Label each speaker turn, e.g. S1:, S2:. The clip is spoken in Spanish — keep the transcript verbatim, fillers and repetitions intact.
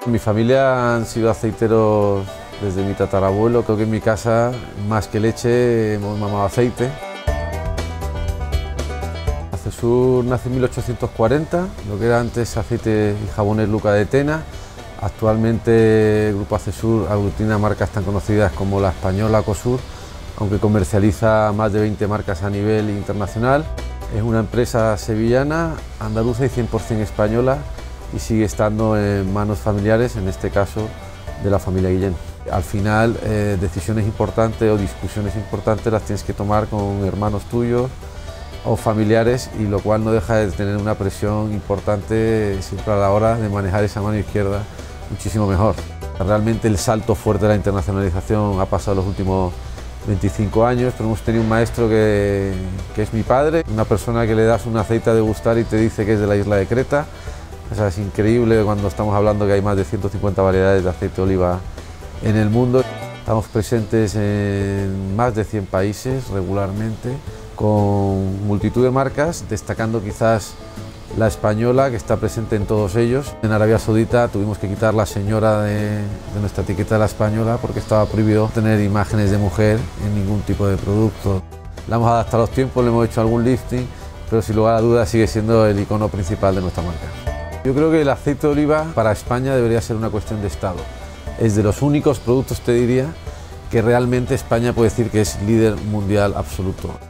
S1: Mi familia han sido aceiteros desde mi tatarabuelo. Creo que en mi casa, más que leche, hemos mamado aceite. Acesur nace en mil ochocientos cuarenta, lo que era antes Aceites y Jabones Luca de Tena. Actualmente el Grupo Acesur aglutina marcas tan conocidas como la española Cosur, aunque comercializa más de veinte marcas a nivel internacional. Es una empresa sevillana, andaluza y cien por cien española, y sigue estando en manos familiares, en este caso de la familia Guillén. Al final, eh, decisiones importantes o discusiones importantes las tienes que tomar con hermanos tuyos o familiares, y lo cual no deja de tener una presión importante siempre a la hora de manejar esa mano izquierda muchísimo mejor. Realmente el salto fuerte de la internacionalización ha pasado los últimos veinticinco años, pero hemos tenido un maestro que, que es mi padre, una persona que le das un aceite a degustar y te dice que es de la isla de Creta. O sea, es increíble cuando estamos hablando que hay más de ciento cincuenta variedades de aceite de oliva en el mundo. Estamos presentes en más de cien países regularmente, con multitud de marcas, destacando quizás la española, que está presente en todos ellos. En Arabia Saudita tuvimos que quitar la señora de, de nuestra etiqueta de la española porque estaba prohibido tener imágenes de mujer en ningún tipo de producto. La hemos adaptado a los tiempos, le hemos hecho algún lifting, pero sin lugar a dudas sigue siendo el icono principal de nuestra marca. Yo creo que el aceite de oliva para España debería ser una cuestión de Estado. Es de los únicos productos, te diría, que realmente España puede decir que es líder mundial absoluto.